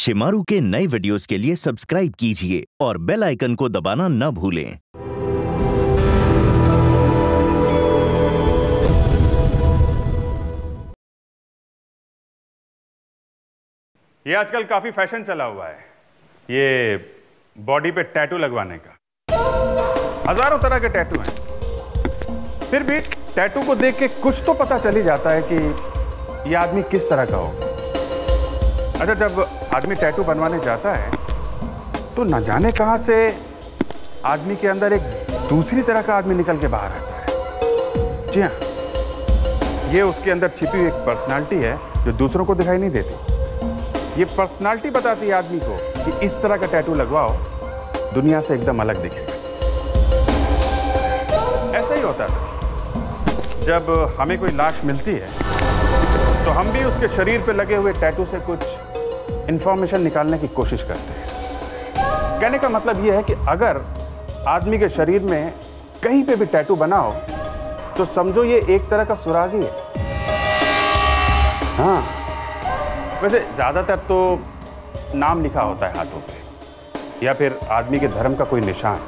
शिमारू के नए वीडियोस के लिए सब्सक्राइब कीजिए और बेल आइकन को दबाना न भूलें। ये आजकल काफी फैशन चला हुआ है, ये बॉडी पे टैटू लगवाने का। हजारों तरह के टैटू हैं, फिर भी टैटू को देख के कुछ तो पता चल ही जाता है कि ये आदमी किस तरह का होगा। अच्छा, जब आदमी टैटू बनवाने जाता है तो न जाने कहां से आदमी के अंदर एक दूसरी तरह का आदमी निकल के बाहर आता है। जी हाँ, ये उसके अंदर छिपी हुई एक पर्सनालिटी है जो दूसरों को दिखाई नहीं देती। ये पर्सनालिटी बताती है आदमी को कि इस तरह का टैटू लगवाओ, दुनिया से एकदम अलग दिखेगा। ऐसा ही होता है जब हमें कोई लाश मिलती है तो हम भी उसके शरीर पे लगे हुए टैटू से कुछ इंफॉर्मेशन निकालने की कोशिश करते हैं। कहने का मतलब यह है कि अगर आदमी के शरीर में कहीं पे भी टैटू बना हो तो समझो ये एक तरह का सुराग ही है। हाँ, वैसे ज्यादातर तो नाम लिखा होता है हाथों पे या फिर आदमी के धर्म का कोई निशान।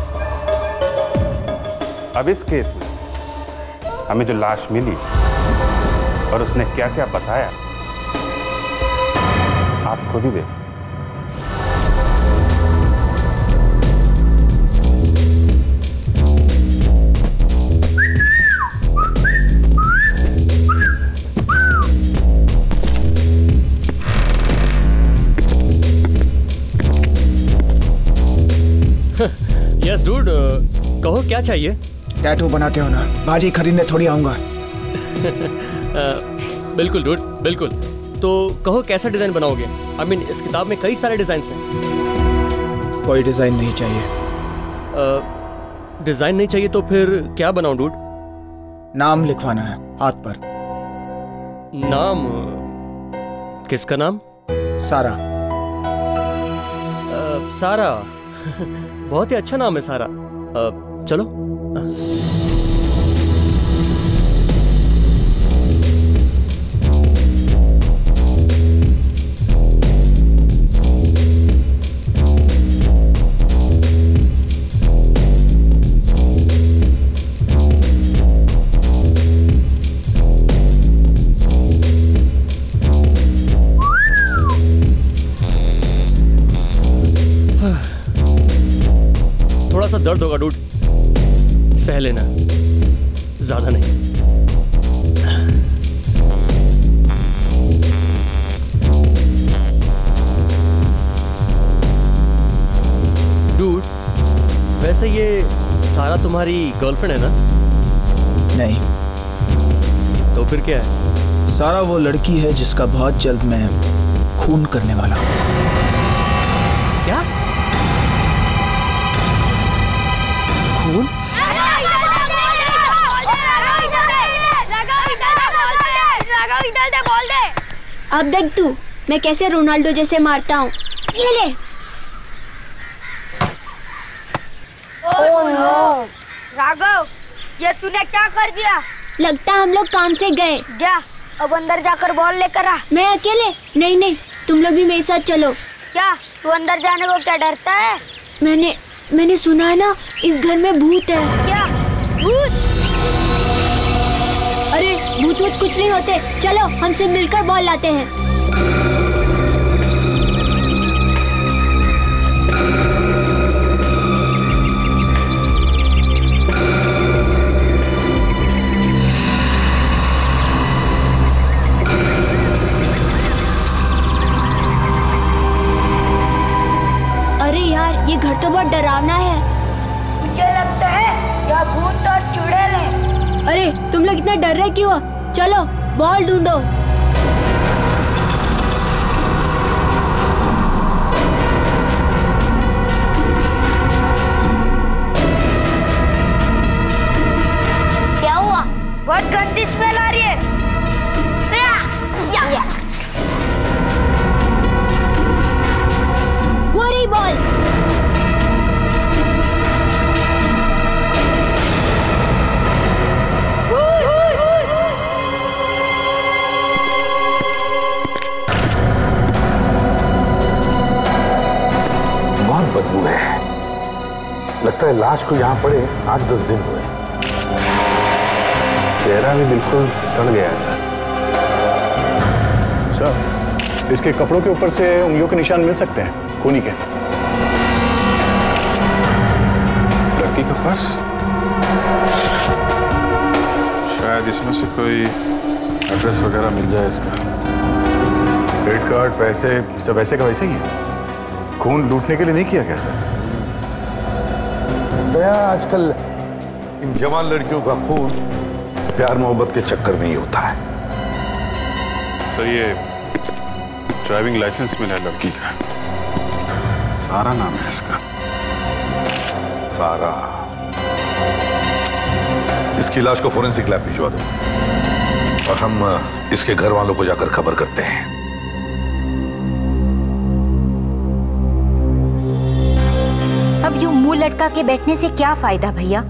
अब इस केस में हमें जो लाश मिली और उसने क्या क्या बताया, आप खुद ही देखो। यस डूड, कहो क्या चाहिए? टैटू बनाते हो ना, बाजी खरीदने थोड़ी आऊंगा। बिल्कुल डूड, बिल्कुल। तो कहो कैसा डिजाइन बनाओगे? आई मीन इस किताब में कई सारे डिजाइन हैं। कोई डिजाइन नहीं चाहिए। डिजाइन नहीं चाहिए तो फिर क्या बनाऊं डूड? नाम लिखवाना है हाथ पर। नाम? किसका नाम? सारा। सारा बहुत ही अच्छा नाम है सारा। चलो। थोड़ा सा दर्द होगा डूड, सह लेना, ज्यादा नहीं। डूड, वैसे ये सारा तुम्हारी गर्लफ्रेंड है ना? नहीं। तो फिर क्या है? सारा वो लड़की है जिसका बहुत जल्द मैं खून करने वाला हूँ। क्या? खून? अब देख तू, मैं कैसे रोनाल्डो जैसे मारता हूँ। ये ले। ओह नो, राघव, ये तूने क्या कर दिया? लगता है हम लोग काम से गए। जा, अब अंदर जाकर बॉल लेकर आ। मैं अकेले? नहीं नहीं, तुम लोग भी मेरे साथ चलो। क्या तू अंदर जाने को क्या डरता है? मैंने सुना है ना, इस घर में भूत है। क्या भूत? अरे भूत कुछ नहीं होते, चलो हमसे मिलकर बॉल लाते हैं। अरे यार, ये घर तो बहुत डरावना है। मुझे लगता है यह भूत और चुड़ैल है। अरे तुम लोग इतना डर रहे क्यों? चलो बॉल ढूंढो। क्या हुआ? बहुत गंदी स्मेल आ रही है। वो रही बॉल। बदबू है। लगता है लाश को यहाँ पड़े 8-10 दिन हुए। चेहरा भी बिल्कुल सड़ गया है सर, इसके कपड़ों के ऊपर से उंगलियों के निशान मिल सकते हैं, खूनी के। लड़की का पर्स, शायद इसमें से कोई एड्रेस वगैरह मिल जाए इसका। क्रेडिट कार्ड, पैसे सब वैसे का वैसे ही है। खून लूटने के लिए नहीं किया क्या सर? दया, आजकल इन जवान लड़कियों का खून प्यार मोहब्बत के चक्कर में ही होता है। तो ये ड्राइविंग लाइसेंस मिला है लड़की का, सारा नाम है इसका। सारा। इसकी लाश को फोरेंसिक लैब भिजवा दो और हम इसके घर वालों को जाकर खबर करते हैं। अब यूं मुंह लटका के बैठने से क्या फायदा भैया?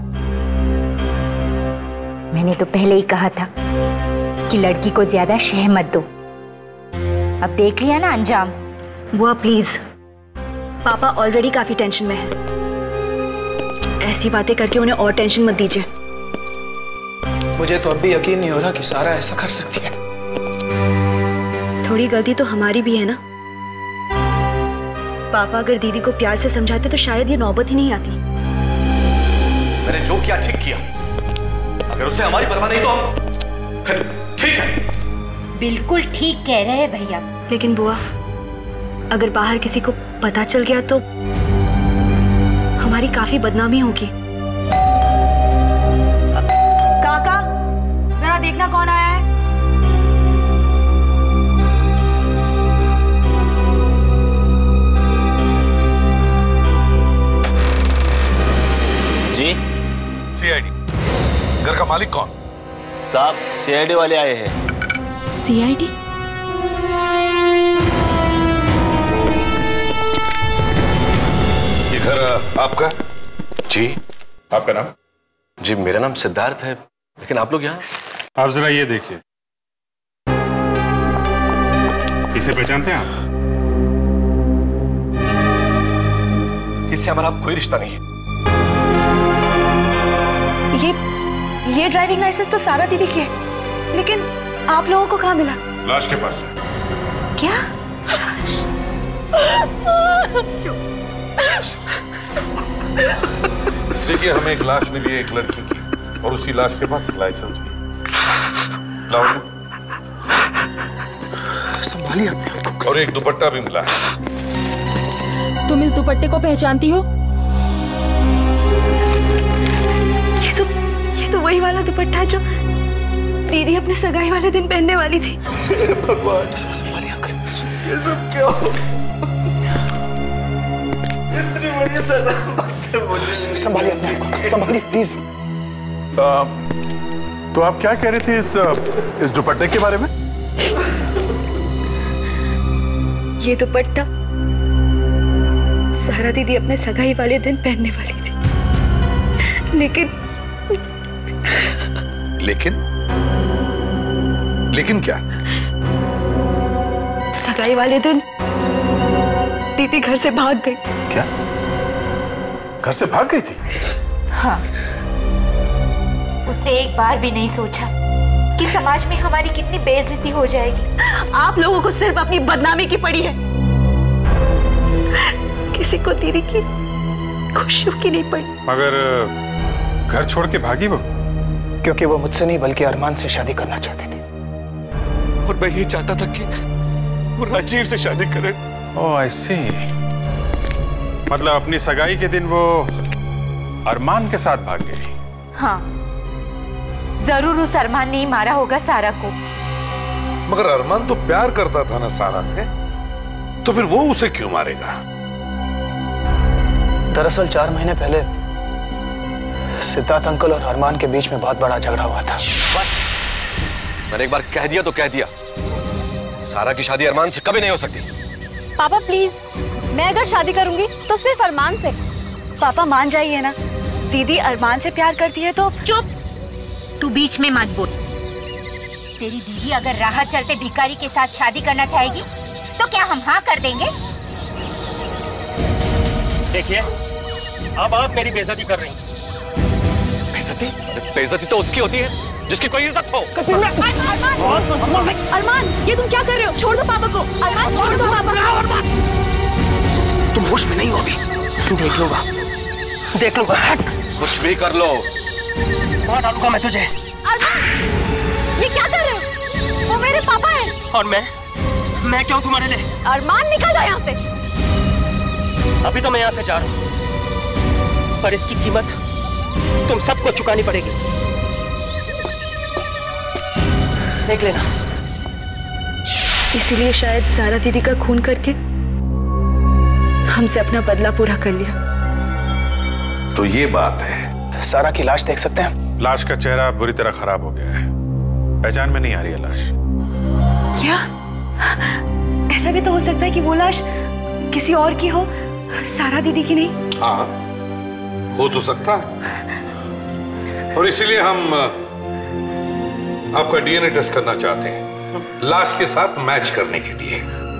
मैंने तो पहले ही कहा था कि लड़की को ज्यादा शह मत दो। अब देख लिया ना अंजाम। बुआ प्लीज, पापा ऑलरेडी काफी टेंशन में हैं। ऐसी बातें करके उन्हें और टेंशन मत दीजिए। मुझे तो अब भी यकीन नहीं हो रहा कि सारा ऐसा कर सकती है। थोड़ी गलती तो हमारी भी है ना। पापा अगर दीदी को प्यार से समझाते तो शायद ये नौबत ही नहीं आती। मैंने जो किया ठीक किया। अगर उससे हमारी परवाह नहीं तो फिर ठीक है। बिल्कुल ठीक कह रहे हैं भैया। लेकिन बुआ, अगर बाहर किसी को पता चल गया तो हमारी काफी बदनामी होगी। काका, जरा देखना कौन आया है। जी? CID। घर का मालिक कौन? साहब, CID वाले आए हैं। CID? ये घर आपका? जी। आपका नाम? जी मेरा नाम सिद्धार्थ है, लेकिन आप लोग यहाँ? आप जरा ये देखिए, इसे पहचानते हैं आप? इससे हमारा कोई रिश्ता नहीं है। ये ड्राइविंग लाइसेंस तो सारा दीदी की है, लेकिन आप लोगों को कहाँ मिला? लाश के पास है। क्या? देखिए, हमें एक लाश मिली है, एक लड़की की, और उसी लाश के पास लाइसेंस भी। लाओ। संभालिए अपने आप को। और एक दुपट्टा भी मिला है। तुम इस दुपट्टे को पहचानती हो? ये तो वही वाला दुपट्टा है जो दीदी अपने सगाई वाले दिन पहनने वाली थी। भगवान, संभालिए अंकल। ये सब क्या हो? इतनी बड़ी सजा। संभालिए अपने आप को, संभालिए प्लीज। तो आप क्या कह रहे थे इस दुपट्टे के बारे में? ये दुपट्टा सारा दीदी अपने सगाई वाले दिन पहनने वाली थी, लेकिन क्या? सगाई वाले दिन दीदी घर से भाग गई। क्या? घर से भाग गई थी? हाँ, उसने एक बार भी नहीं सोचा कि समाज में हमारी कितनी बेइज्जती हो जाएगी। आप लोगों को सिर्फ अपनी बदनामी की पड़ी है, किसी को दीदी की खुशियों की नहीं पड़ी। मगर घर छोड़ के भागी वो? क्योंकि वो मुझसे नहीं बल्कि अरमान से शादी करना चाहती थी, और मैं ये चाहता था कि वो राजीव से शादी करे। ओह आई सी। मतलब अपनी सगाई के दिन वो अरमान के साथ भाग गई? हाँ, जरूर उस अरमान ने ही मारा होगा सारा को। मगर अरमान तो प्यार करता था ना सारा से, तो फिर वो उसे क्यों मारेगा? दरअसल 4 महीने पहले सिद्धार्थ अंकल और अरमान के बीच में बहुत बड़ा झगड़ा हुआ था। बस, मैंने एक बार कह दिया तो कह दिया। सारा की शादी अरमान से कभी नहीं हो सकती। पापा प्लीज, मैं अगर शादी करूंगी तो सिर्फ अरमान से। पापा मान जाइए ना, दीदी अरमान से प्यार करती है तो। चुप, तू बीच में मत बोल। तेरी दीदी अगर राह चलते भिखारी के साथ शादी करना चाहेगी तो क्या हम हाँ कर देंगे? देखिए, अब आप मेरी बेइज्जती कर रही हैं। बेइज्जती? अरे बेइज्जती तो उसकी होती है जिसकी कोई इज्जत हो। अरमान, ये तुम क्या कर रहे हो? छोड़ दो पापा को। अरमान, छोड़ दो पापा। तुम होश में नहीं हो अभी। देख लूंगा, देख लूंगा। कुछ भी कर लो, मार डालूंगा मैं तुझे। अरमान, ये क्या कर रहे हो? वो मेरे पापा हैं। और मैं क्या हूँ तुम्हारे लिए? अरमान, निकल जाओ यहाँ से। अभी तो मैं यहाँ से जा रहा हूँ, पर इसकी कीमत तुम सबको चुकानी पड़ेगी। देख लेना। इसीलिए शायद सारा दीदी का खून करके हमसे अपना बदला पूरा कर लिया। तो ये बात है। सारा की लाश देख सकते हैं? लाश का चेहरा बुरी तरह खराब हो गया है, पहचान में नहीं आ रही है लाश। क्या? ऐसा भी तो हो सकता है कि वो लाश किसी और की हो, सारा दीदी की नहीं। हाँ, हो तो सकता है, और इसीलिए हम आपका डीएनए टेस्ट करना चाहते हैं, लाश के साथ मैच करने के लिए।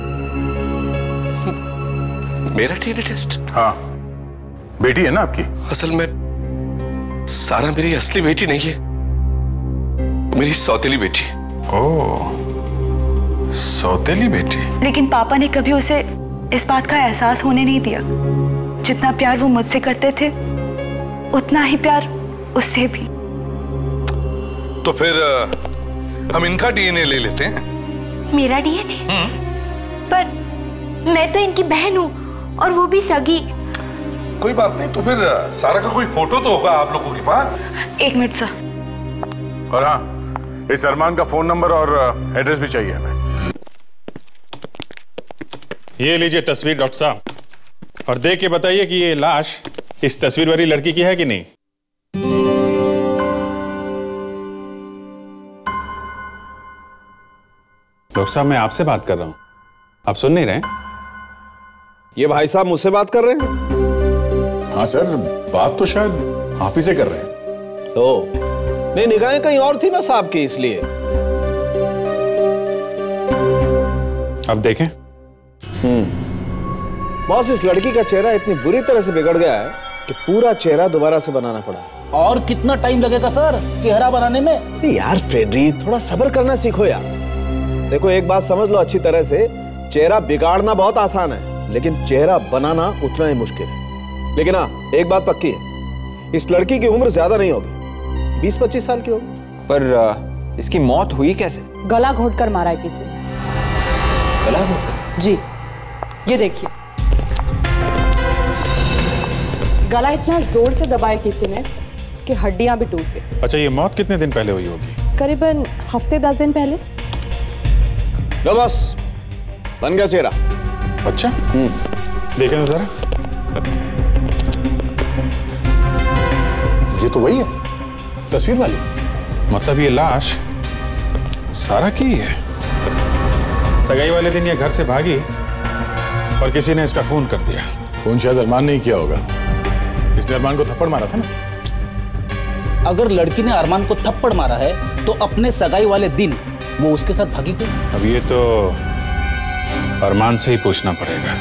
मेरा डीएनए टेस्ट? हाँ, बेटी है ना आपकी? असल में सारा मेरी असली बेटी नहीं है, मेरी सौतेली बेटी। ओह, सौतेली बेटी। लेकिन पापा ने कभी उसे इस बात का एहसास होने नहीं दिया। जितना प्यार वो मुझसे करते थे, उतना ही प्यार उससे भी। तो फिर हम इनका डीएनए ले लेते हैं। मेरा डीएनए? पर मैं तो इनकी बहन हूँ, और वो भी सगी। कोई बात नहीं, तो फिर सारा का कोई फोटो तो होगा आप लोगों के पास। 1 मिनट सर। और हाँ, इस अरमान का फोन नंबर और एड्रेस भी चाहिए हमें। ये लीजिए तस्वीर डॉक्टर साहब, और देख के बताइए कि ये लाश इस तस्वीर वाली लड़की की है कि नहीं। डॉक्टर साहब, मैं आपसे बात कर रहा हूं, आप सुन नहीं रहे? ये भाई साहब मुझसे बात कर रहे हैं? हाँ सर, बात तो शायद आप ही से कर रहे हैं। तो नहीं, निगाहें कहीं और थी ना साहब की, इसलिए। अब देखें। बॉस, इस लड़की का चेहरा इतनी बुरी तरह से बिगड़ गया है कि पूरा चेहरा दोबारा से बनाना पड़ा। और कितना टाइम लगेगा सर चेहरा बनाने में? यार फ्रेडी, थोड़ा सब्र करना सीखो यार। देखो, एक बात समझ लो अच्छी तरह से, चेहरा बिगाड़ना बहुत आसान है, लेकिन चेहरा बनाना उतना ही मुश्किल है। लेकिन हाँ, एक बात पक्की है, इस लड़की की उम्र ज्यादा नहीं होगी, 20-25 साल की होगी। पर इसकी मौत हुई कैसे? गला घोटकर मारा है किसी। गला घोटकर? जी, ये देखिए, गला इतना जोर से दबाया किसी ने कि हड्डियां भी टूट गई। अच्छा, ये मौत कितने दिन पहले हुई होगी? करीबन हफ्ते 10 दिन पहले। लो बस, बन गया चेहरा। अच्छा, देखें ना जरा। ये तो वही है, तस्वीर वाली। मतलब ये लाश सारा की ही है। सगाई वाले दिन ये घर से भागी और किसी ने इसका खून कर दिया। खून शायद अरमान ने ही किया होगा, इसने अरमान को थप्पड़ मारा था ना। अगर लड़की ने अरमान को थप्पड़ मारा है तो अपने सगाई वाले दिन वो उसके साथ भागी क्यों? अब ये तो अरमान से ही पूछना पड़ेगा।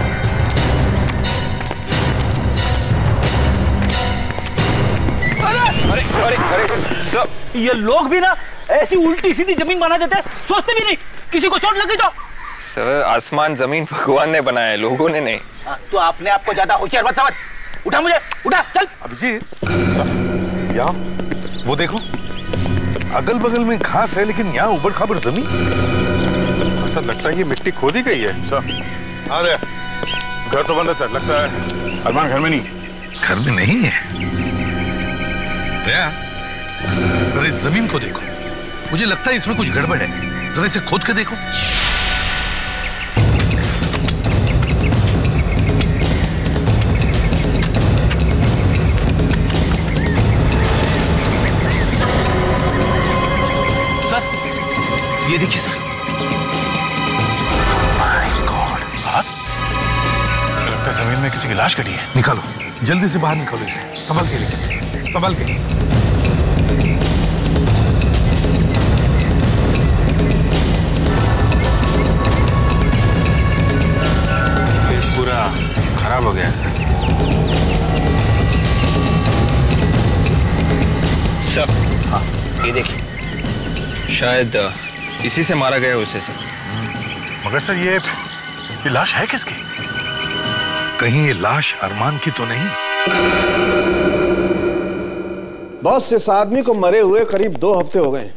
अरे अरे अरे सब ये लोग भी ना ऐसी उल्टी सीधी जमीन बना देते हैं, सोचते भी नहीं किसी को चोट लगी तो। सर, आसमान जमीन भगवान ने बनाया है, लोगों ने नहीं। तो आपने आपको ज्यादा होशियार मत समझ। उठा मुझे, उठा, चल। अभिजीत, यहाँ वो देखो, अगल बगल में घास है, लेकिन यहाँ उबड़ खाबड़ जमीन। ऐसा लगता है ये मिट्टी खोदी गई है। सर, अरे घर तो बंद है सर, लगता है अरमान घर में नहीं। घर में नहीं है? अरे इस जमीन को देखो, मुझे लगता है इसमें कुछ गड़बड़ है, जरा इसे खोद के देखो। सर, ये देखिए सर। माय गॉड, लगता है जमीन में किसी की लाश कटी है। निकालो, जल्दी से बाहर निकालो इसे, संभल के लेके, संभल के। खराब हो गया है सर। सर हाँ ये देखिए, शायद इसी से मारा गया उसे सर। मगर सर ये लाश है किसकी? कहीं ये लाश अरमान की तो नहीं? बॉस, इस आदमी को मरे हुए करीब 2 हफ्ते हो गए।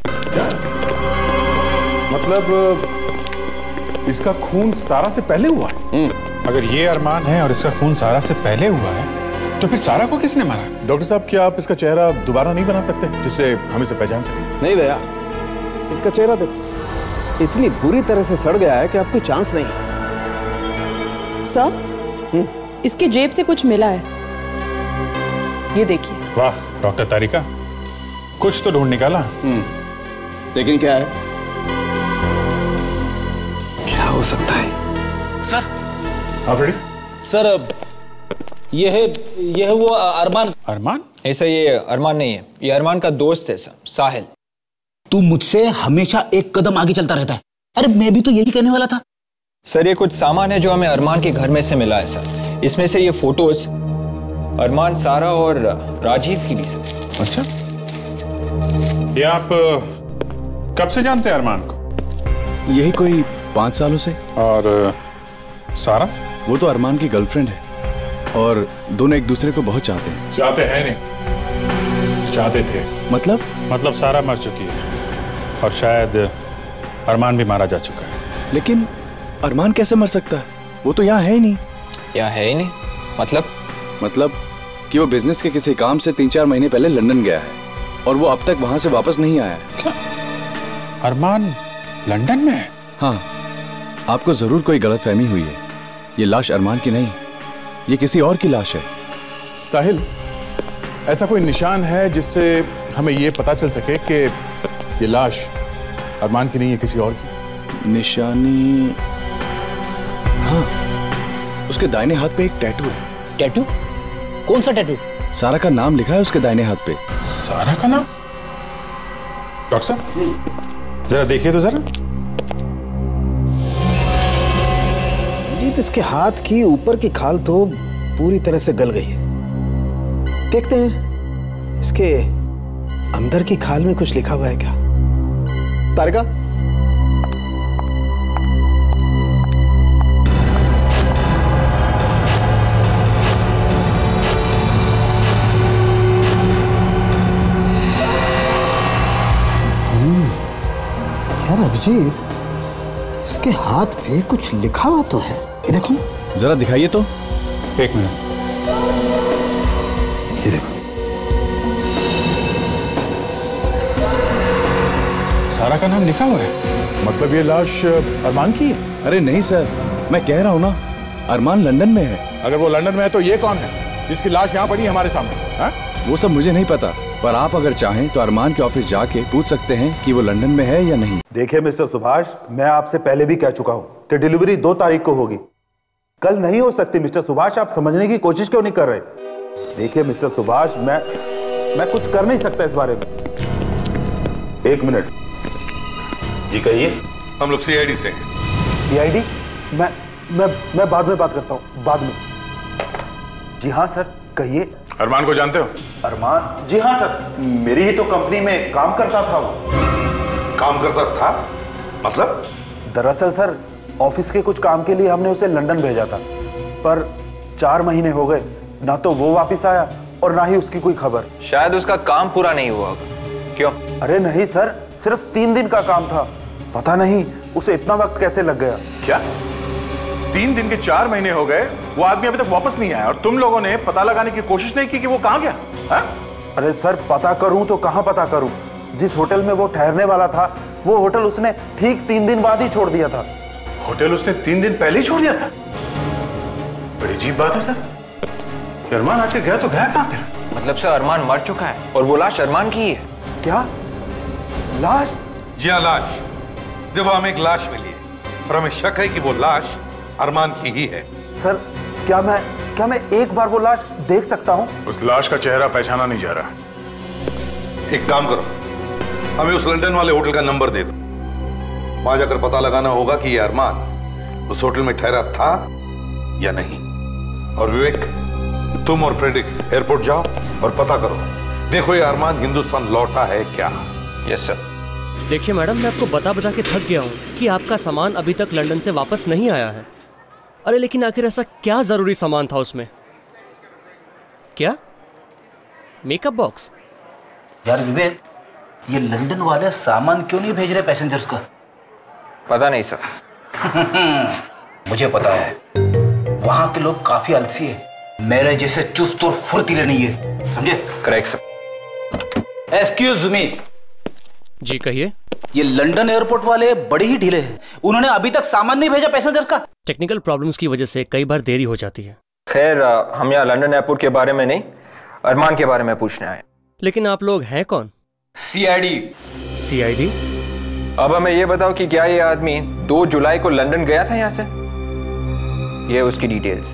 मतलब इसका खून सारा से पहले हुआ है? अगर ये अरमान है और इसका खून सारा से पहले हुआ है तो फिर सारा को किसने मारा? डॉक्टर साहब, क्या आप इसका चेहरा दोबारा नहीं बना सकते जिससे हम इसे पहचान सकें? नहीं दया, इसका चेहरा देखो, इतनी बुरी तरह से सड़ गया है कि आपको चांस नहीं है। सर, इसके जेब से कुछ मिला है, ये देखिए। वाह डॉक्टर तारिका, कुछ तो ढूंढ निकाला। लेकिन क्या है? क्या हो सकता है? सर। हाँ फ्रेडी। सर ये है वो अरमान। अरमान? ऐसा ये अरमान नहीं है, ये अरमान का दोस्त है सर, साहिल। तू मुझसे हमेशा एक कदम आगे चलता रहता है। अरे मैं भी तो यही कहने वाला था। सर ये कुछ सामान है जो हमें अरमान के घर में से मिला है सर। इसमें से ये फोटोज अरमान, सारा और राजीव की भी सर। अच्छा, ये आप कब से जानते हैं अरमान को? यही कोई 5 सालों से। और सारा? वो तो अरमान की गर्लफ्रेंड है और दोनों एक दूसरे को बहुत चाहते हैं। चाहते हैं नहीं, चाहते थे। मतलब सारा मर चुकी है और शायद अरमान भी मारा जा चुका है। लेकिन अरमान कैसे मर सकता है? वो तो यहाँ है ही नहीं। यहाँ है ही नहीं? मतलब कि वो बिजनेस के किसी काम से 3-4 महीने पहले लंदन गया है और वो अब तक वहां से वापस नहीं आया है। क्या? अरमान लंदन में है? हाँ, आपको जरूर कोई गलतफहमी हुई है। ये लाश अरमान की नहीं, ये किसी और की लाश है। साहिल, ऐसा कोई निशान है जिससे हमें ये पता चल सके कि ये लाश अरमान की नहीं है, किसी और की? निशानी? हाँ, उसके दाहिने हाथ पे एक टैटू है। टैटू? कौन सा टैटू? सारा का नाम लिखा है उसके दाहिने हाथ पे। सारा का नाम? डॉक्टर साहब जरा देखिए तो जरा। जीत, इसके हाथ की ऊपर की खाल तो पूरी तरह से गल गई है। देखते हैं इसके अंदर की खाल में कुछ लिखा हुआ है क्या। तारिका, यार अभिजीत, इसके हाथ पे कुछ लिखा हुआ तो है। ये देखो, जरा दिखाइए तो। 1 मिनट। ये देखो, सारा का नाम लिखा हुआ है। मतलब ये लाश अरमान की है? अरे नहीं सर, मैं कह रहा हूँ ना, अरमान लंदन में है। अगर वो लंदन में है तो ये कौन है जिसकी लाश यहाँ पड़ी है हमारे सामने? हा? वो सब मुझे नहीं पता, पर आप अगर चाहें तो अरमान के ऑफिस जाके पूछ सकते हैं कि वो लंदन में है या नहीं। देखिए मिस्टर सुभाष, मैं आपसे पहले भी कह चुका हूं कि डिलीवरी 2 तारीख को होगी, कल नहीं हो सकती। मिस्टर सुभाष, आप समझने की कोशिश क्यों नहीं कर रहे? देखिए मिस्टर सुभाष, मैं कुछ कर नहीं सकता इस बारे में। 1 मिनट जी कहिए। हम लोग CID से। CID? मैं बाद में बात करता हूँ, बाद में। जी हाँ सर, कहिए। अरमान को जानते हो? अरमान? जी हाँ सर, मेरी ही तो कंपनी में काम करता था वो। काम करता था? मतलब? दरअसल सर, ऑफिस के कुछ काम के लिए हमने उसे लंदन भेजा था, पर 4 महीने हो गए, ना तो वो वापस आया और ना ही उसकी कोई खबर। शायद उसका काम पूरा नहीं हुआ होगा। क्यों? अरे नहीं सर, सिर्फ 3 दिन का काम था। पता नहीं उसे इतना वक्त कैसे लग गया। क्या 3 दिन के 4 महीने हो गए, वो आदमी अभी तक वापस नहीं आया और तुम लोगों ने पता लगाने की कोशिश नहीं की कि वो कहाँ गया? हा? अरे सर, पता करूं तो कहाँ पता करूं? जिस होटल में वो ठहरने वाला था, वो होटल उसने ठीक 3 दिन बाद ही छोड़ दिया था। होटल उसने 3 दिन पहले ही छोड़ दिया था? बड़ी अजीब बात है सर। अरमान आके गया तो गया कहाँ फिर? मतलब सर अरमान मर चुका है और वो लाश अरमान की ही है। क्या लाश? जी हाँ, लाश। देखो, हमें एक लाश मिली है और हमें शक है कि वो लाश अरमान की ही है। सर, क्या मैं एक बार वो लाश देख सकता हूँ? उस लाश का चेहरा पहचाना नहीं जा रहा। एक काम करो, हमें उस लंदन वाले होटल का नंबर दे दो। वहां जाकर पता लगाना होगा कि ये अरमान उस होटल में ठहरा था या नहीं। और विवेक, तुम और फ्रेडिक्स एयरपोर्ट जाओ और पता करो, देखो ये अरमान हिंदुस्तान लौटा है क्या। Yes sir. देखिए मैडम, मैं आपको बता बता के थक गया हूँ कि आपका सामान अभी तक लंदन से वापस नहीं आया है। अरे लेकिन आखिर ऐसा क्या जरूरी सामान था उसमें? क्या? Makeup box? यार विवेक, ये लंदन वाले सामान क्यों नहीं भेज रहे पैसेंजर्स का? पता नहीं सर। मुझे पता है, वहां के लोग काफी आलसी है, मेरे जैसे चुस्त और फुर्तीले नहीं है, समझे? Correct sir. Excuse me. जी कहिए। ये लंदन एयरपोर्ट वाले बड़े ही ढीले हैं, उन्होंने अभी तक सामान नहीं भेजा पैसेंजर्स का। टेक्निकल प्रॉब्लम्स की वजह से कई बार देरी हो जाती है। खैर हम यहाँ लंदन एयरपोर्ट के बारे में नहीं, अरमान के बारे में पूछने आए। लेकिन आप लोग हैं कौन? CID। CID? अब हमें ये बताओ कि क्या ये आदमी 2 जुलाई को लंदन गया था यहाँ से? ये उसकी डिटेल्स।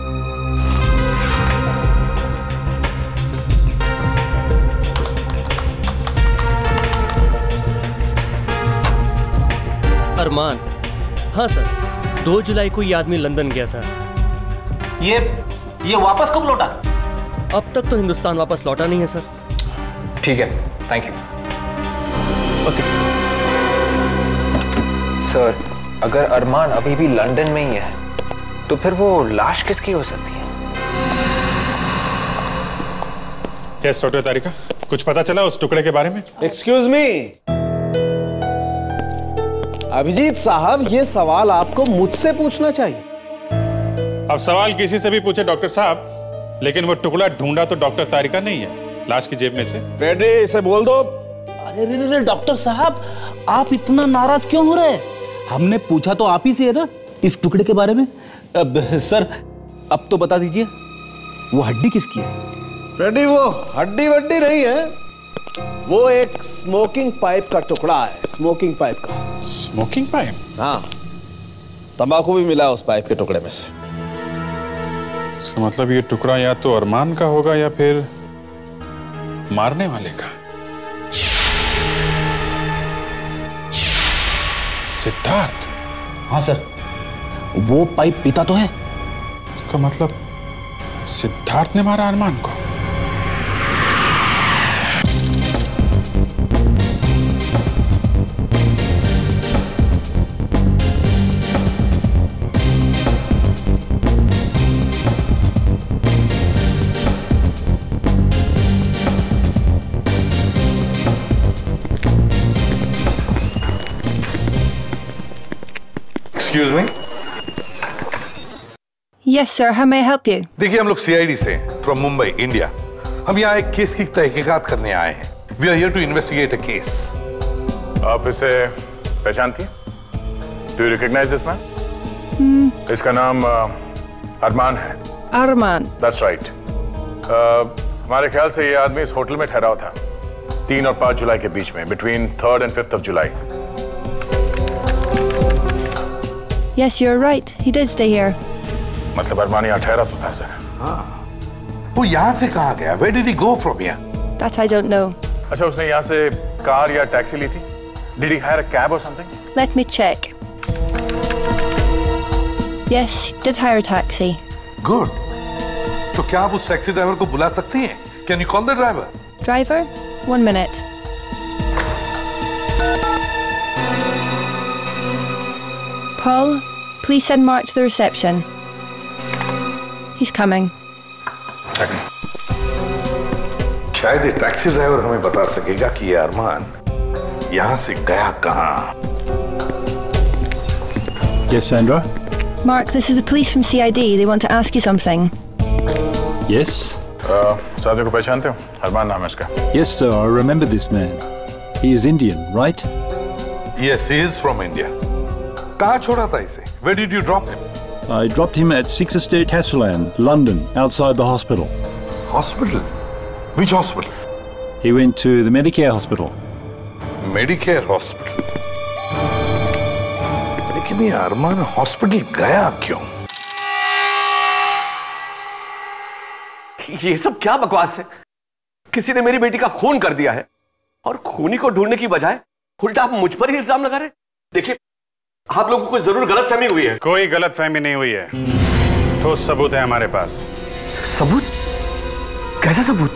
अरमान? हाँ सर, 2 जुलाई को ये आदमी लंदन गया था। ये वापस कब लौटा? अब तक तो हिंदुस्तान वापस लौटा नहीं है सर। ठीक है, thank you. Okay sir. Sir, अगर अरमान अभी भी लंदन में ही है तो फिर वो लाश किसकी हो सकती है? यस डॉक्टर तारिका, कुछ पता चला उस टुकड़े के बारे में? एक्सक्यूज मी अभिजीत साहब, ये सवाल आपको मुझसे पूछना चाहिए। अब सवाल किसी से भी पूछे डॉक्टर साहब, लेकिन वो टुकड़ा ढूंढा तो डॉक्टर तारिका नहीं है, लाश की जेब में से। फ्रेडी, इसे बोल दो। अरे रे रे डॉक्टर साहब, आप इतना नाराज क्यों हो रहे? हमने पूछा तो आप ही से है ना इस टुकड़े के बारे में। अब सर, अब तो बता दीजिए, वो हड्डी किसकी है? फ्रेडी, वो हड्डी वड्डी नहीं है, वो एक स्मोकिंग पाइप का टुकड़ा है। स्मोकिंग पाइप का। Smoking pipe? हाँ, तंबाकू भी मिला उस पाइप के टुकड़े में से। इसका मतलब ये टुकड़ा या तो अरमान का होगा या फिर मारने वाले का। सिद्धार्थ? हाँ सर, वो पाइप पीता तो है। इसका मतलब सिद्धार्थ ने मारा अरमान को। Excuse me? Yes, sir. How may I help you? देखिए, हम लोग CID से फ्रॉम मुंबई, इंडिया। हम यहाँ एक केस की तहकीकात करने आए हैं। We are here to investigate a case. आप इसे पहचानती हैं? Do you recognize this man? इसका नाम अरमान है। Armaan. That's right. हमारे ख्याल से ये आदमी इस होटल में ठहरा हुआ था 3 और 5 जुलाई के बीच में, between 3rd and 5th of July. Yes, you're right. He did stay here. मतलब अरमान यहाँ ठहरा तो था सर। हाँ, वो यहाँ से कहाँ गया? Where did he go from here? That I don't know. अच्छा, उसने यहाँ से कार या टैक्सी ली थी? Did he hire a cab or something? Let me check. Yes, he did hire a taxi. Good. तो क्या आप उस टैक्सी ड्राइवर को बुला सकती हैं? Can you call the driver? Driver? 1 minute. Paul, please send Mark to the reception. He's coming. Thanks. शायद ये टैक्सी ड्राइवर हमें बता सकेगा कि ये अरमान यहाँ से गया कहाँ। Yes, Sandra? Mark, this is the police from CID. They want to ask you something. Yes? सादे को पहचानते हो? अरमान नाम है इसका। Yes, sir. I remember this man. He is Indian, right? Yes, he is from India. कहाँ छोड़ा था इसे? Where did you drop him? I dropped him at 6 Estate Castellan, London, outside the hospital. Hospital? Which hospital? He went to the Medicare hospital. Medicare hospital? लेकिन ये अरमान hospital गया क्यों? ये सब क्या बकवास है? किसी ने मेरी बेटी का खून कर दिया है और खूनी को ढूंढने की बजाय उल्टा आप मुझ पर ही इल्जाम लगा रहे। देखिए, आप लोगों को जरूर गलतफहमी हुई है। कोई गलतफहमी नहीं हुई है। ठोस सबूत है हमारे पास। सबूत? कैसा सबूत?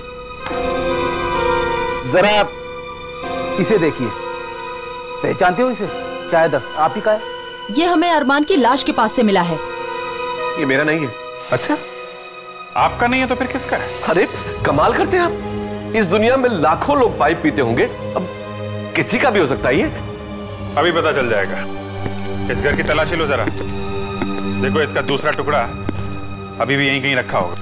जरा इसे देखिए, पहचानते हो इसे? शायद आप ही का है। ये हमें अरमान की लाश के पास से मिला है। ये मेरा नहीं है। अच्छा, आपका नहीं है तो फिर किसका है? अरे कमाल करते हैं आप। इस दुनिया में लाखों लोग पाइप पीते होंगे, अब किसी का भी हो सकता है ये। अभी पता चल जाएगा। इस घर की तलाशी लो जरा। देखो इसका दूसरा टुकड़ा अभी भी यहीं कहीं रखा होगा।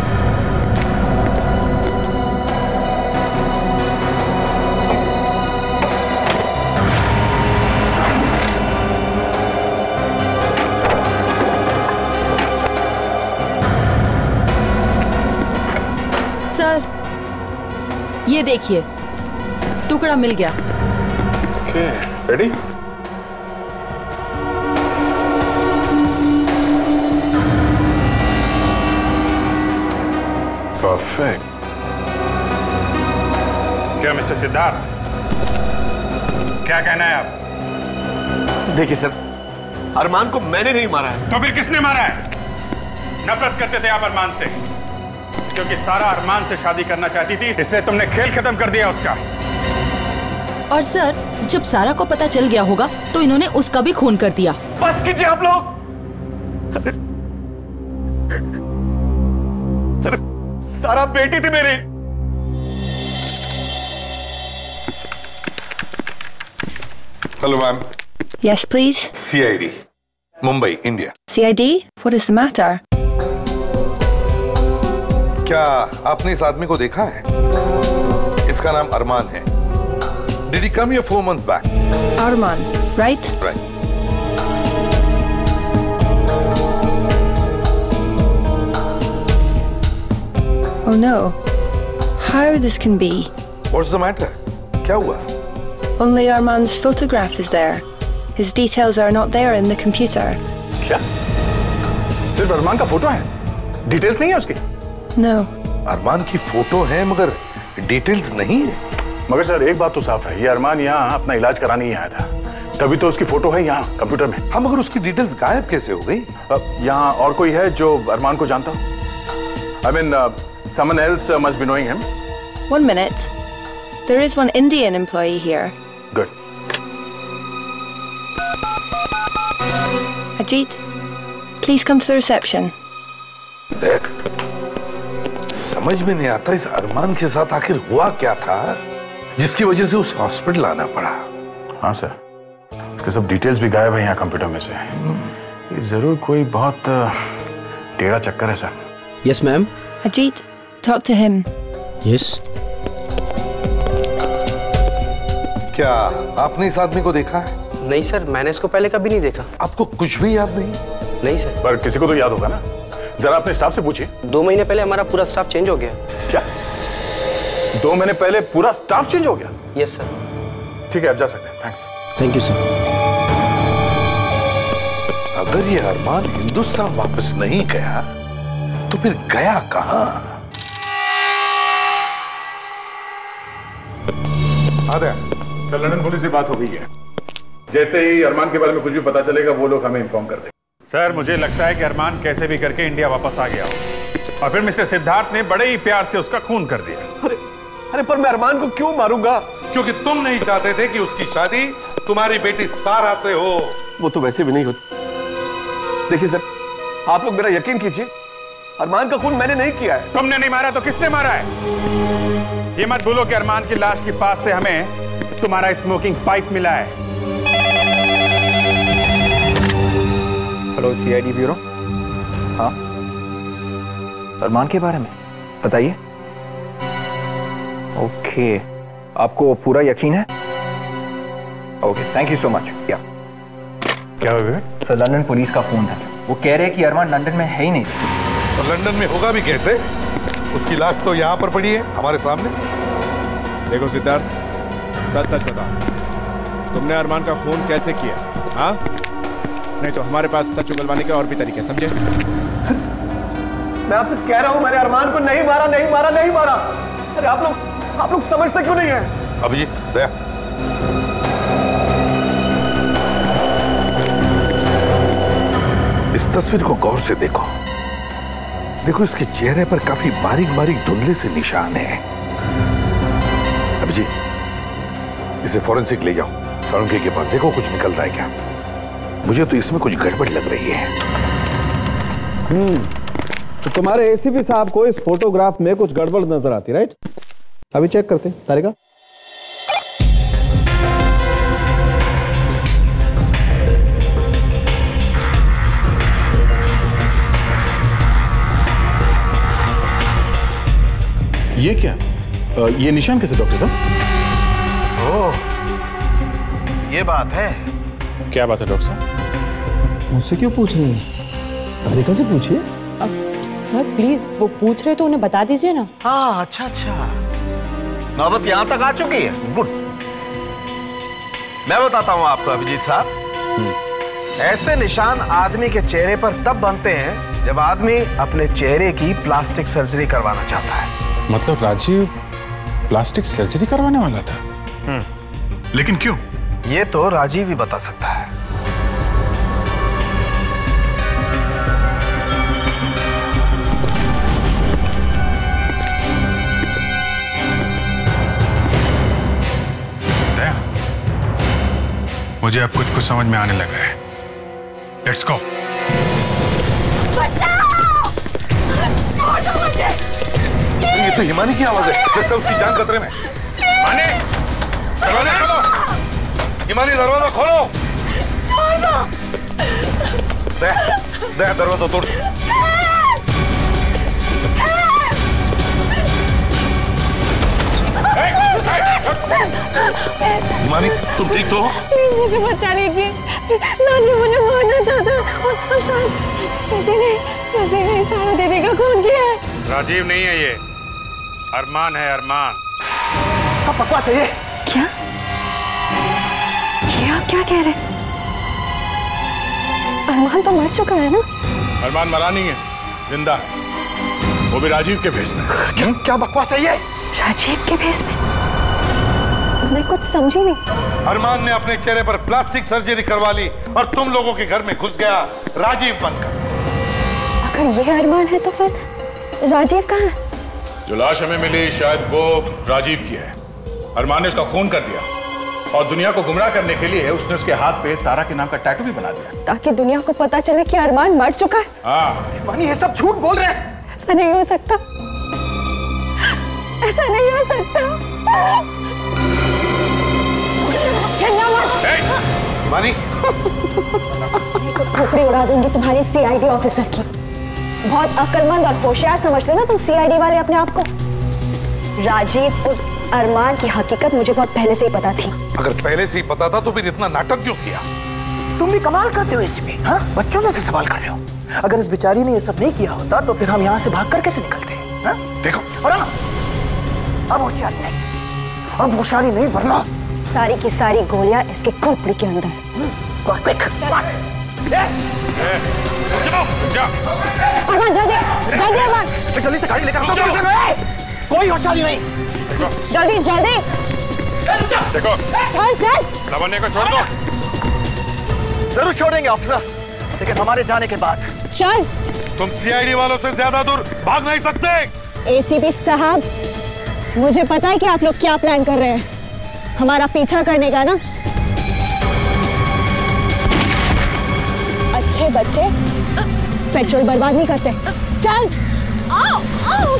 सर, ये देखिए, टुकड़ा मिल गया। Okay, ready? परफेक्ट। क्या मिस्टर सिद्धार्थ, क्या कहना है आप? देखिए सर, अरमान को मैंने नहीं मारा है। तो फिर किसने मारा है? नफरत करते थे आप अरमान से, क्योंकि सारा अरमान से शादी करना चाहती थी, इसलिए तुमने खेल खत्म कर दिया उसका। और सर, जब सारा को पता चल गया होगा तो इन्होंने उसका भी खून कर दिया। बस कीजिए आप लोग। अरे सारा बेटी थी मेरी। Hello ma'am. Yes, please. CID, Mumbai, India. C.I.D? What is the matter? क्या आपने इस आदमी को देखा है? इसका नाम अरमान है। Did he come here 4 months back? Armaan, right? Right. Oh no. How this can be? What's the matter? क्या हुआ? Only Armaan's photograph is there. His details are not there in the computer. क्या? सिर्फ अरमान का photo है? Details नहीं है उसकी? No. अरमान की फोटो है मगर डिटेल्स नहीं है। मगर सर एक बात तो साफ है, ये अरमान यहाँ अपना इलाज कराने ही आया था, तभी तो उसकी फोटो है यहाँ कंप्यूटर में। हाँ, मगर उसकी डिटेल्स गायब कैसे हो गई? यहाँ और कोई है जो अरमान को जानता हो? I mean, someone else must be knowing him. 1 minute. There is one Indian employee here. Good. Ajit, please come to the reception. देख, समझ में नहीं आता इस अरमान के साथ आखिर हुआ क्या था जिसकी वजह से उस हॉस्पिटल आना पड़ा। हाँ सर, उसके सब डिटेल्स भी गायब है यहाँ कंप्यूटर में से। ये जरूर कोई बहुत टेढ़ा चक्कर है sir. Yes ma'am. Ajit, talk to him. Yes. क्या आपने इस आदमी को देखा है? नहीं सर, मैंने इसको पहले कभी नहीं देखा। आपको कुछ भी याद नहीं? नहीं सर। पर किसी को तो याद होगा ना, जरा अपने स्टाफ से पूछिए। 2 महीने पहले हमारा पूरा स्टाफ चेंज हो गया। क्या? 2 महीने पहले पूरा स्टाफ चेंज हो गया? Yes sir. ठीक है, आप जा सकते हैं। थैंक्स। Thank you sir. अगर ये अरमान हिंदुस्तान वापस नहीं गया तो फिर गया कहां? सर, लंदन पुलिस से बात हो गई है। जैसे ही अरमान के बारे में कुछ भी पता चलेगा वो लोग हमें इन्फॉर्म कर देंगे। सर, मुझे लगता है कि अरमान कैसे भी करके इंडिया वापस आ गया हो और फिर मिस्टर सिद्धार्थ ने बड़े ही प्यार से उसका खून कर दिया। अरे पर मैं अरमान को क्यों मारूंगा? क्योंकि तुम नहीं चाहते थे कि उसकी शादी तुम्हारी बेटी सारा से हो। वो तो वैसे भी नहीं होती। देखिए सर, आप लोग मेरा यकीन कीजिए, अरमान का खून मैंने नहीं किया है। तुमने नहीं मारा तो किसने मारा है? ये मत भूलो कि अरमान की लाश के पास से हमें तुम्हारा स्मोकिंग पाइप मिला है। Hello CID bureau. हाँ, अरमान के बारे में बताइए। ओके, आपको पूरा यकीन है? Okay, thank you so much. क्या हुआ? सर, लंदन पुलिस का फोन है, वो कह रहे हैं कि अरमान लंदन में है ही नहीं। तो लंदन में होगा भी कैसे? उसकी लाश तो यहाँ पर पड़ी है हमारे सामने। देखो सिद्धार्थ, सच सच बताओ, तुमने अरमान का खून कैसे किया? हाँ, नहीं तो हमारे पास सच उगलवाने के और भी तरीके, समझे? मैं आपसे कह रहा हूं, मैंने अरमान को नहीं मारा, नहीं मारा, नहीं मारा। अरे आप लोग समझते क्यों नहीं है? अभिजीत, दया, इस तस्वीर को गौर से देखो। देखो इसके चेहरे पर काफी बारीक बारीक धुंधले से निशान है। अभिजीत, इसे फॉरेंसिक ले जाओ, सारंगी के पास, देखो कुछ निकल रहा है क्या। मुझे तो इसमें कुछ गड़बड़ लग रही है। तो तुम्हारे एसीपी साहब को इस फोटोग्राफ में कुछ गड़बड़ नजर आती, राइट? अभी चेक करते हैं। तारिका, ये क्या? ये निशान कैसे डॉक्टर साहब? ओह, ये बात है। क्या बात है डॉक्टर साहब? मुझसे क्यों पूछ रहे हैं? तारिका से पूछिए। सर प्लीज, वो पूछ रहे तो उन्हें बता दीजिए ना। हाँ, अच्छा अच्छा, नौबत यहां तक आ चुकी है। गुड, मैं बताता हूं आपको अभिजीत साहब। ऐसे निशान आदमी के चेहरे पर तब बनते हैं जब आदमी अपने चेहरे की प्लास्टिक सर्जरी करवाना चाहता है। मतलब राजीव प्लास्टिक सर्जरी करवाने वाला था? लेकिन क्यों? ये तो राजीव ही बता सकता है। मुझे अब कुछ समझ में आने लगा है। Let's go. ये तो हिमानी की आवाज है, लगता है उसकी जान खतरे में। हिमानी, दरवाजा खोलो। हिमानी, दरवाजा खोलो। छोड़ दो। दे दरवाजा तोड़। हिमानी, तुम ठीक तो हो? प्लीज मुझे बचा लीजिए। राजीव मुझे मारना चाहता है और शायद किसी ने सारा दीदी का खून किया है। राजीव नहीं है ये, अरमान है, अरमान। सब बकवास है ये। क्या? ये आप क्या कह रहे? अरमान तो मर चुका है ना? अरमान मरा नहीं है, जिंदा है, वो भी राजीव के भेस में। क्या बकवास है ये? राजीव के भेस में? मैं कुछ समझी नहीं। अरमान ने अपने चेहरे पर प्लास्टिक सर्जरी करवा ली और तुम लोगों के घर में घुस गया राजीव बनकर। अगर ये अरमान है तो फिर राजीव कहाँ है? जो लाश हमें मिली शायद वो राजीव की है। अरमान ने उसका खून कर दिया और दुनिया को गुमराह करने के लिए उसने उसके हाथ पे सारा के नाम का टैटू भी बना दिया, ताकि दुनिया को पता चले कि अरमान मर चुका है। हाँ। मानी, ये सब झूठ बोल रहे हैं। ऐसा नहीं हो सकता, ऐसा नहीं हो सकता। मानी, खोपड़ी उड़ा दूंगी तुम्हारी CID ऑफिसर की। बहुत अक्लमंद और होशियार समझते हो ना तुम CID वाले अपने आप को। राजीव उस अरमान की हकीकत मुझे बहुत पहले से ही पता थी। अगर पहले से ही पता था तो फिर इतना नाटक क्यों किया? तुम भी कमाल करते हो इसमें, हाँ? बच्चों जैसे सवाल कर रहे हो। अगर इस बेचारी ने ये सब नहीं किया होता तो फिर हम यहाँ से भागकर कैसे निकलते हैं, हाँ? देखो, और अब होशियारी नहीं, अब होशियारी नहीं, वरना सारी की सारी गोलियां इसके खोपड़ी के अंदर। जल्दी से गाड़ी लेकर कोई होशियारी नहीं। जल्दी जल्दी देखो, लवन्य को छोड़ दो। जरूर छोड़ेंगे ऑफिसर, लेकिन हमारे जाने के बाद। चल, तुम CID वालों से ज्यादा दूर भाग नहीं सकते। ACP साहब, मुझे पता है कि आप लोग क्या प्लान कर रहे हैं, हमारा पीछा करने का ना। अच्छे बच्चे पेट्रोल बर्बाद नहीं करते। चल। आओ, आओ।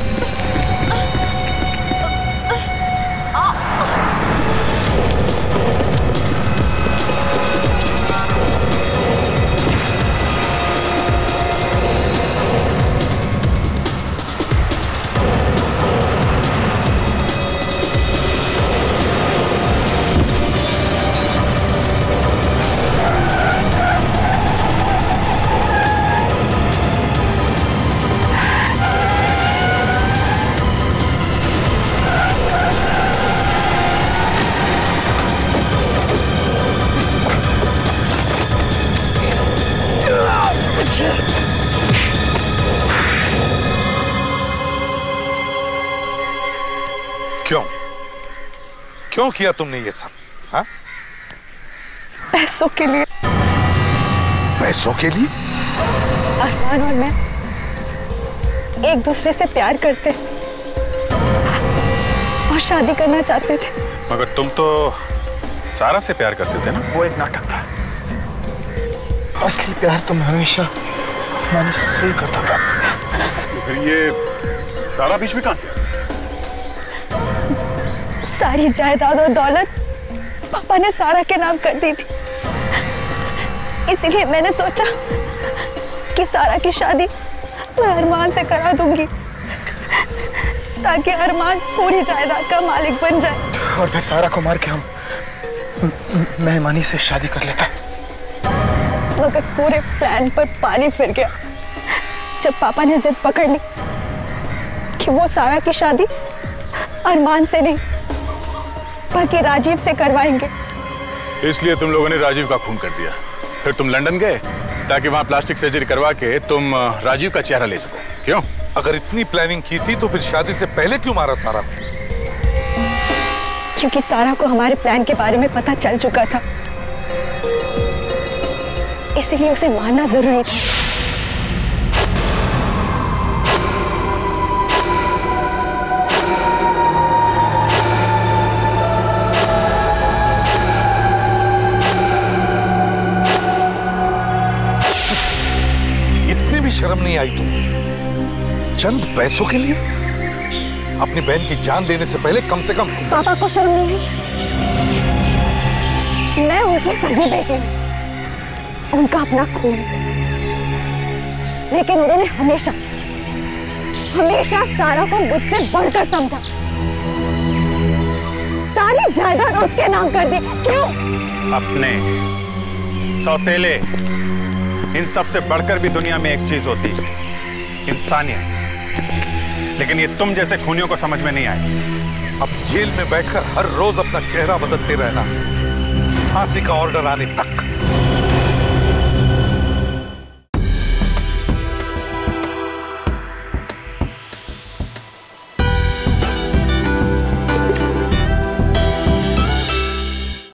क्यों किया तुमने ये सब? हाँ? पैसों के लिए। पैसों के लिए? अरमान और मैं एक दूसरे से प्यार करते और शादी करना चाहते थे। मगर तुम तो सारा से प्यार करते थे ना? वो एक नाटक था। असली प्यार तो मैं हमेशा मैंने से ही करता था। तो फिर ये सारा बीच में कहां से? सारी जायदाद और दौलत पापा ने सारा के नाम कर दी थी, इसलिए मैंने सोचा कि सारा की शादी मैं अरमान से करा दूंगी ताकि अरमान पूरी जायदाद का मालिक बन जाए। और फिर सारा को मार के हम मेहमानी से शादी कर लेता। मगर पूरे प्लान पर पानी फिर गया जब पापा ने जिद पकड़ ली कि वो सारा की शादी अरमान से नहीं बल्कि राजीव से करवाएंगे। इसलिए तुम लोगों ने राजीव का खून कर दिया। फिर तुम लंदन गए ताकि वहां प्लास्टिक सर्जरी करवा के तुम राजीव का चेहरा ले सको। क्यों? अगर इतनी प्लानिंग की थी तो फिर शादी से पहले क्यों मारा सारा? क्योंकि सारा को हमारे प्लान के बारे में पता चल चुका था, इसलिए उसे मारना जरूरी था। इतनी भी शर्म नहीं आई तुम? चंद पैसों के लिए अपनी बहन की जान देने से पहले कम से कम पापा को शर्म नहीं है? मैं उनकी सगी बेटी हूँ, उनका अपना खून, लेकिन उन्होंने हमेशा हमेशा सारा को मुझसे बढ़कर समझा। सारी जायदाद उसके नाम कर दी। क्यों? अपने सौतेले, इन सब से बढ़कर भी दुनिया में एक चीज होती है, इंसानियत। लेकिन ये तुम जैसे खूनियों को समझ में नहीं आए। अब जेल में बैठकर हर रोज अपना चेहरा बदलते रहना, फांसी का ऑर्डर आने तक।